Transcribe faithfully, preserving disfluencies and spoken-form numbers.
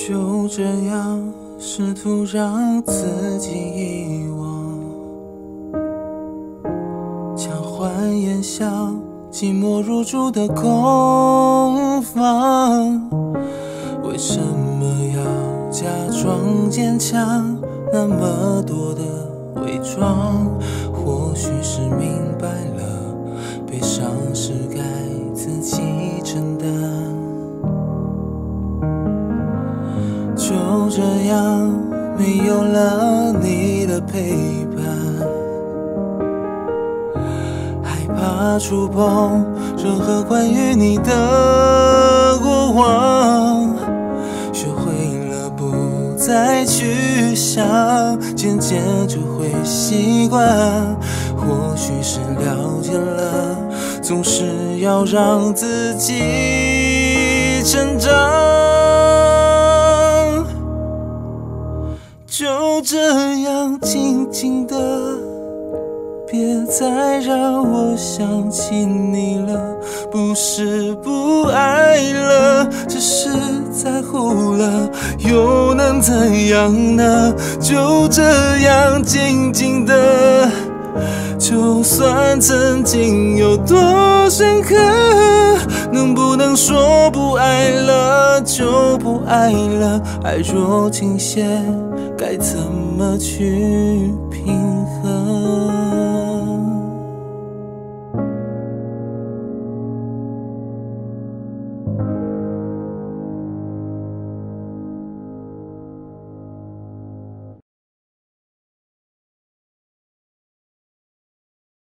就这样试图让自己遗忘，强颜欢笑，寂寞入住的空房。为什么要假装坚强？那么多的伪装，或许是明白了，悲伤是该自己承担。就这样，没有了你的陪伴，害怕触碰任何关于你的过往，学会了不再去想，渐渐就会习惯。或许是了解了，总是要让自己成长。就这样静静的，别再让我想起你了。不是不爱了，只是在乎了，又能怎样呢？就这样静静的，就算曾经有多深刻，能不能说不爱了就不爱了？爱若倾泻，该怎么去平